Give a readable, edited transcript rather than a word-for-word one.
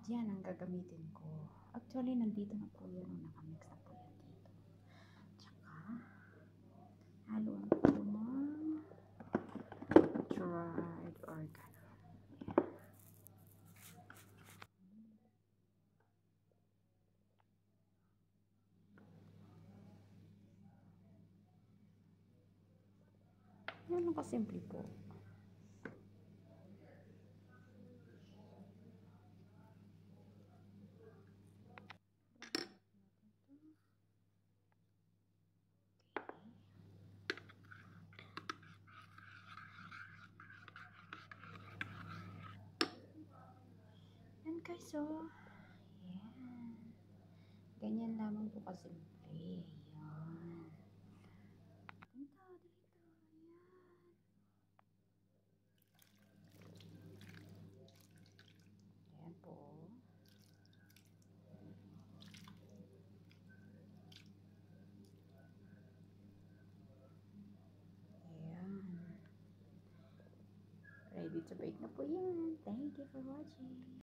yan ang gagamitin ko. Actually, nandito na po yan. Nakamix na po yan dito. Tsaka, haluan ko ng dried oregano. Yan ang kasimple po. Yan guys, so yan. Ganyan lamang po kasimple. Yan. Dito. Yan. Ayan po. Ayan. Ready to bake na po yan. Thank you for watching.